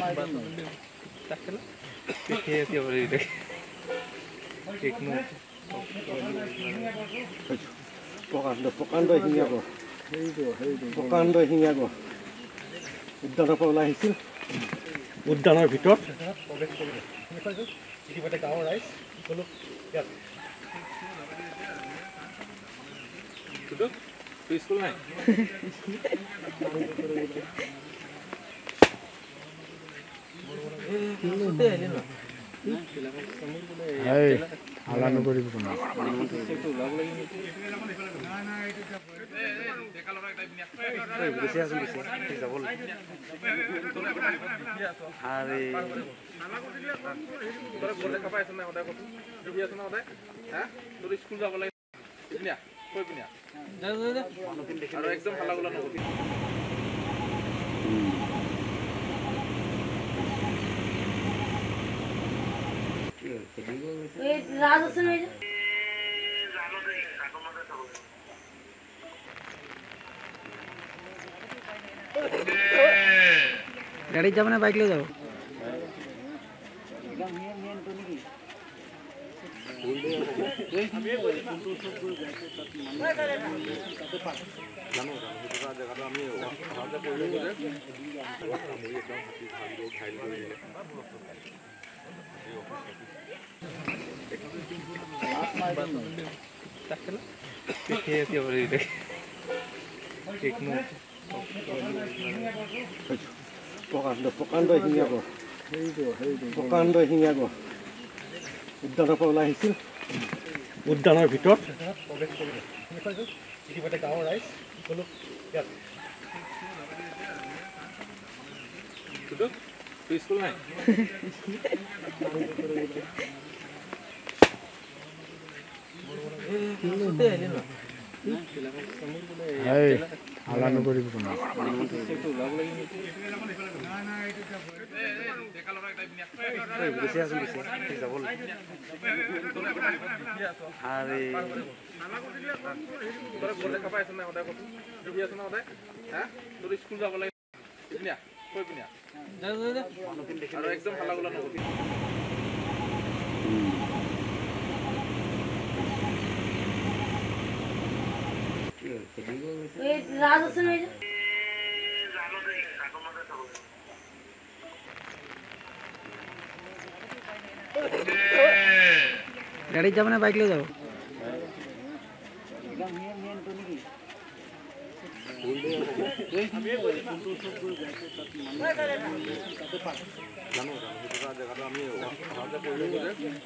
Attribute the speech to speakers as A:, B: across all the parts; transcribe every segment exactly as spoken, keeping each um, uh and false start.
A: প্রকাণ্ড প্রকাণ্ড শিঙিয়াব প্ৰকাণ্ড শিঙিয়াব উদ্যানৰ পৰা ওলাই আহিছিল উদ্যানৰ ভিতৰত প্ৰৱেশ কৰিলে ইতিমধ্যে গাঁৱৰ ৰাইজ সকলো ইয়াত স্কুল নাই
B: হালানো কৰিব কোনো
C: স্কুল যাব লাগে একদম হাল্লা গোলা নকবি
D: রাজ আছে না
B: গাড়ি যাব না বাইক লৈ যাব
A: প্ৰকাণ্ড প্ৰকাণ্ড শিঙিয়াব প্ৰকাণ্ড শিঙিয়াব উদ্যানৰ পৰা ওলাই আহিছিল উদ্যানৰ ভিতৰত প্ৰৱেশ কৰিলে ইতিমধ্যে গাঁৱৰ ৰাইজ সকলো ইয়াত
C: স্কুল নাই
B: হালানো কৰিব কোনো
C: স্কুল যাব লাগে একদম হাল্লা গোলা নকবি
D: রাজ আছে না
B: গাড়ি যাব না বাইক লৈ যাব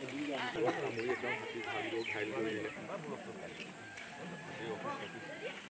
C: জানো